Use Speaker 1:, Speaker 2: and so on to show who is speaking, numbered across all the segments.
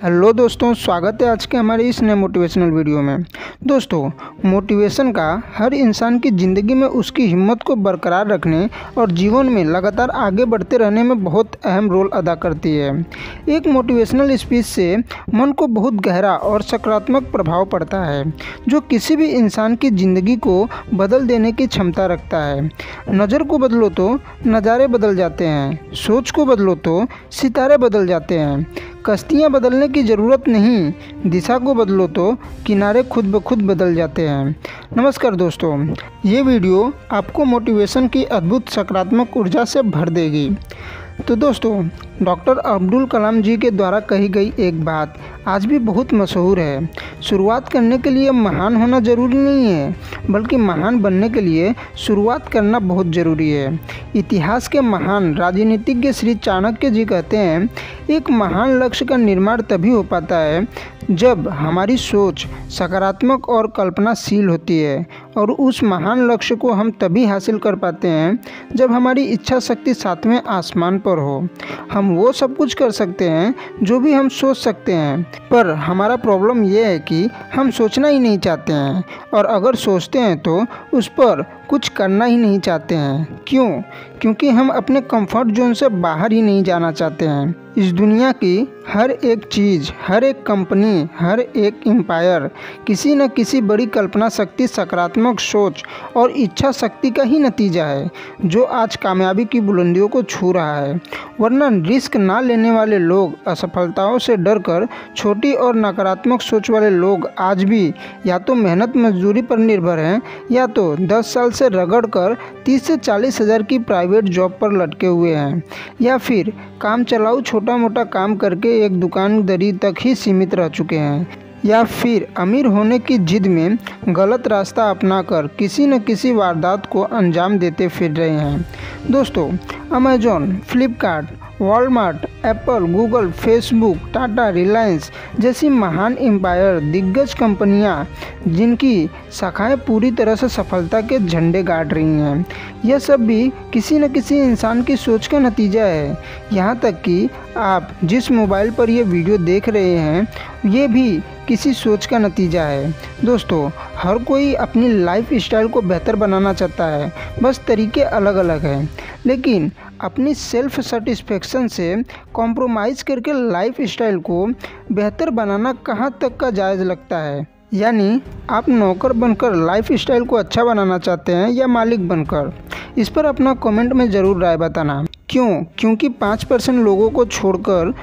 Speaker 1: Hello दोस्तों, स्वागत है आज के हमारे इस नए मोटिवेशनल वीडियो में। दोस्तों, मोटिवेशन का हर इंसान की ज़िंदगी में उसकी हिम्मत को बरकरार रखने और जीवन में लगातार आगे बढ़ते रहने में बहुत अहम रोल अदा करती है। एक मोटिवेशनल स्पीच से मन को बहुत गहरा और सकारात्मक प्रभाव पड़ता है, जो किसी भी इंसान की ज़िंदगी को बदल देने की क्षमता रखता है। नज़र को बदलो तो नज़ारे बदल जाते हैं, सोच को बदलो तो सितारे बदल जाते हैं। कश्तियाँ बदलने की ज़रूरत नहीं, दिशा को बदलो तो किनारे खुद ब खुद बदल जाते हैं। नमस्कार दोस्तों, ये वीडियो आपको मोटिवेशन की अद्भुत सकारात्मक ऊर्जा से भर देगी। तो दोस्तों, डॉक्टर अब्दुल कलाम जी के द्वारा कही गई एक बात आज भी बहुत मशहूर है। शुरुआत करने के लिए महान होना ज़रूरी नहीं है, बल्कि महान बनने के लिए शुरुआत करना बहुत ज़रूरी है। इतिहास के महान राजनीतिज्ञ श्री चाणक्य जी कहते हैं, एक महान लक्ष्य का निर्माण तभी हो पाता है जब हमारी सोच सकारात्मक और कल्पनाशील होती है, और उस महान लक्ष्य को हम तभी हासिल कर पाते हैं जब हमारी इच्छा शक्ति सातवें आसमान पर हो। हम वो सब कुछ कर सकते हैं जो भी हम सोच सकते हैं, पर हमारा प्रॉब्लम यह है कि हम सोचना ही नहीं चाहते हैं, और अगर सोचते हैं तो उस पर कुछ करना ही नहीं चाहते हैं। क्यों? क्योंकि हम अपने कंफर्ट जोन से बाहर ही नहीं जाना चाहते हैं। इस दुनिया की हर एक चीज़, हर एक कंपनी, हर एक एम्पायर किसी न किसी बड़ी कल्पना शक्ति, सकारात्मक सोच और इच्छा शक्ति का ही नतीजा है, जो आज कामयाबी की बुलंदियों को छू रहा है। वरना रिस्क ना लेने वाले लोग, असफलताओं से डरकर छोटी और नकारात्मक सोच वाले लोग आज भी या तो मेहनत मजदूरी पर निर्भर हैं, या तो 10 साल से रगड़ कर 30 से 40 हज़ार की प्राइवेट जॉब पर लटके हुए हैं, या फिर काम चलाऊ छोटा मोटा काम करके एक दुकानदारी तक ही सीमित रह चुके हैं, या फिर अमीर होने की जिद में गलत रास्ता अपनाकर किसी न किसी वारदात को अंजाम देते फिर रहे हैं। दोस्तों, Amazon, Flipkart, Walmart, Apple, Google, Facebook, Tata, Reliance जैसी महान एम्पायर, दिग्गज कंपनियां जिनकी शाखाएं पूरी तरह से सफलता के झंडे गाड़ रही हैं, यह सब भी किसी न किसी इंसान की सोच का नतीजा है। यहाँ तक कि आप जिस मोबाइल पर यह वीडियो देख रहे हैं, ये भी किसी सोच का नतीजा है। दोस्तों, हर कोई अपनी लाइफ स्टाइल को बेहतर बनाना चाहता है, बस तरीके अलग अलग हैं। लेकिन अपनी सेल्फ सेटिस्फेक्शन से कॉम्प्रोमाइज़ करके लाइफ स्टाइल को बेहतर बनाना कहाँ तक का जायज़ लगता है? यानी आप नौकर बनकर लाइफ स्टाइल को अच्छा बनाना चाहते हैं या मालिक बनकर? इस पर अपना कमेंट में ज़रूर राय बताना। क्यों? क्योंकि 5% लोगों को छोड़कर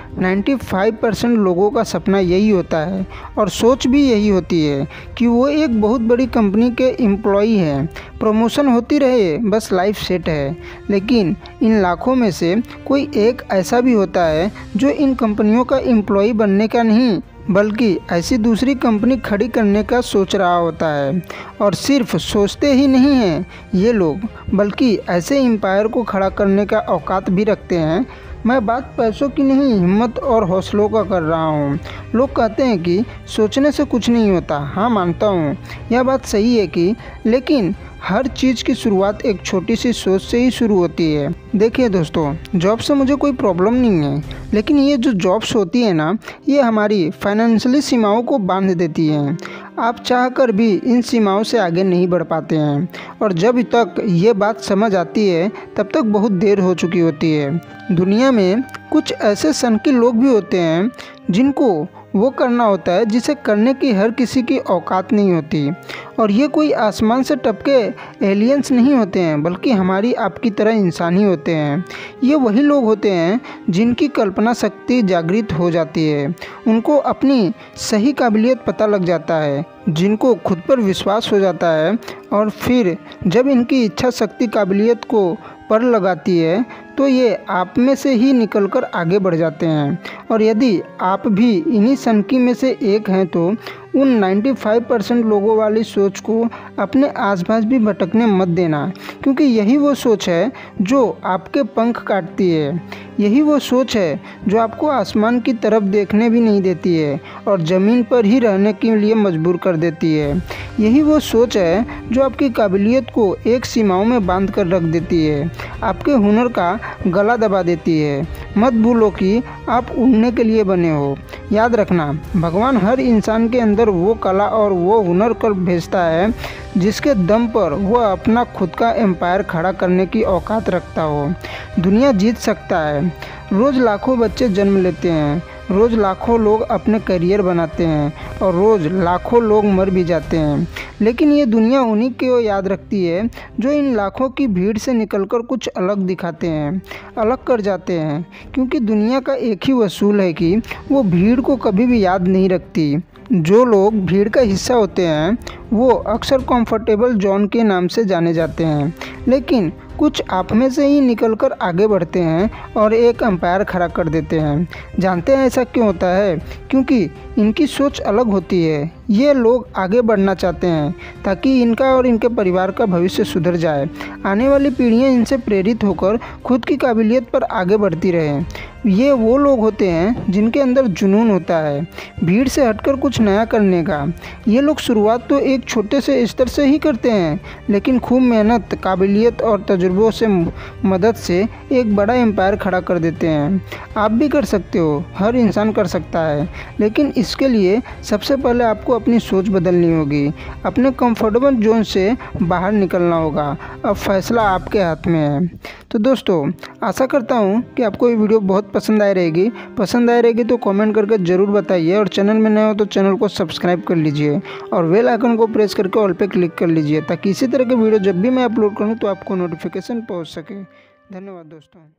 Speaker 1: 95% लोगों का सपना यही होता है, और सोच भी यही होती है कि वो एक बहुत बड़ी कंपनी के एम्प्लॉई हैं, प्रमोशन होती रहे, बस लाइफ सेट है। लेकिन इन लाखों में से कोई एक ऐसा भी होता है जो इन कंपनियों का एम्प्लॉई बनने का नहीं, बल्कि ऐसी दूसरी कंपनी खड़ी करने का सोच रहा होता है। और सिर्फ सोचते ही नहीं हैं ये लोग, बल्कि ऐसे एम्पायर को खड़ा करने का औकात भी रखते हैं। मैं बात पैसों की नहीं, हिम्मत और हौसलों का कर रहा हूँ। लोग कहते हैं कि सोचने से कुछ नहीं होता। हाँ, मानता हूँ, यह बात सही है कि लेकिन हर चीज़ की शुरुआत एक छोटी सी सोच से ही शुरू होती है। देखिए दोस्तों, जॉब से मुझे कोई प्रॉब्लम नहीं है, लेकिन ये जो जॉब्स होती है ना, ये हमारी फाइनेंशियली सीमाओं को बांध देती हैं। आप चाहकर भी इन सीमाओं से आगे नहीं बढ़ पाते हैं, और जब तक ये बात समझ आती है तब तक बहुत देर हो चुकी होती है। दुनिया में कुछ ऐसे सनकी लोग भी होते हैं जिनको वो करना होता है जिसे करने की हर किसी की औकात नहीं होती, और ये कोई आसमान से टपके एलियंस नहीं होते हैं, बल्कि हमारी आपकी तरह इंसान ही होते हैं। ये वही लोग होते हैं जिनकी कल्पना शक्ति जागृत हो जाती है, उनको अपनी सही काबिलियत पता लग जाता है, जिनको खुद पर विश्वास हो जाता है, और फिर जब इनकी इच्छा शक्ति काबिलियत को पर लगाती है तो ये आप में से ही निकलकर आगे बढ़ जाते हैं। और यदि आप भी इन्हीं सनकी में से एक हैं तो उन 95% लोगों वाली सोच को अपने आसपास भी भटकने मत देना, क्योंकि यही वो सोच है जो आपके पंख काटती है। यही वो सोच है जो आपको आसमान की तरफ देखने भी नहीं देती है और ज़मीन पर ही रहने के लिए मजबूर कर देती है। यही वो सोच है जो आपकी काबिलियत को एक सीमाओं में बांध कर रख देती है, आपके हुनर का गला दबा देती है। मत भूलो कि आप उड़ने के लिए बने हो। याद रखना, भगवान हर इंसान के अंदर वो कला और वो हुनर कर भेजता है जिसके दम पर वह अपना खुद का एम्पायर खड़ा करने की औकात रखता हो। दुनिया जीत सकता है। रोज़ लाखों बच्चे जन्म लेते हैं, रोज़ लाखों लोग अपने करियर बनाते हैं और रोज़ लाखों लोग मर भी जाते हैं, लेकिन ये दुनिया उन्हीं को याद रखती है जो इन लाखों की भीड़ से निकलकर कुछ अलग दिखाते हैं, अलग कर जाते हैं। क्योंकि दुनिया का एक ही वसूल है कि वो भीड़ को कभी भी याद नहीं रखती। जो लोग भीड़ का हिस्सा होते हैं वो अक्सर कंफर्टेबल जोन के नाम से जाने जाते हैं, लेकिन कुछ आप में से ही निकलकर आगे बढ़ते हैं और एक एम्पायर खड़ा कर देते हैं। जानते हैं ऐसा क्यों होता है? क्योंकि इनकी सोच अलग होती है। ये लोग आगे बढ़ना चाहते हैं ताकि इनका और इनके परिवार का भविष्य सुधर जाए, आने वाली पीढ़ियां इनसे प्रेरित होकर खुद की काबिलियत पर आगे बढ़ती रहें। ये वो लोग होते हैं जिनके अंदर जुनून होता है, भीड़ से हटकर कुछ नया करने का। ये लोग शुरुआत तो एक छोटे से स्तर से ही करते हैं, लेकिन खूब मेहनत, काबिलियत और तजुर्बों से मदद से एक बड़ा एम्पायर खड़ा कर देते हैं। आप भी कर सकते हो, हर इंसान कर सकता है, लेकिन इसके लिए सबसे पहले आपको अपनी सोच बदलनी होगी। अपने कंफर्टेबल जोन से बाहर निकलना होगा। अब फैसला आपके हाथ में है। तो दोस्तों, आशा करता हूँ कि आपको ये वीडियो बहुत पसंद आई रहेगी तो कमेंट करके ज़रूर बताइए, और चैनल में नए हो तो चैनल को सब्सक्राइब कर लीजिए और बेल आइकन को प्रेस करके ऑल पे क्लिक कर लीजिए, ताकि इसी तरह के वीडियो जब भी मैं अपलोड करूँ तो आपको नोटिफिकेशन पहुँच सके। धन्यवाद दोस्तों।